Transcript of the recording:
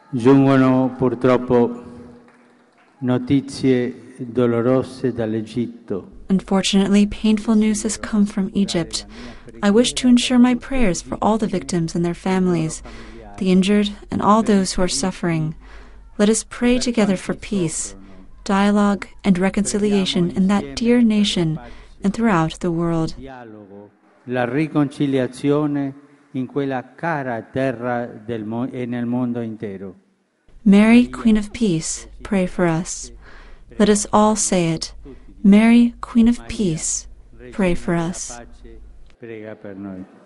Giungono purtroppo notizie dolorose dall'Egitto. Unfortunately, painful news has come from Egypt. I wish to ensure my prayers for all the victims and their families, the injured, and all those who are suffering. Let us pray together for peace, dialogue, and reconciliation in that dear nation and throughout the world. La riconciliazione in quella cara terra e nel mondo intero. Mary, Queen of Peace, pray for us. Let us all say it. Mary, Queen of Peace, pray for us. Prega per noi.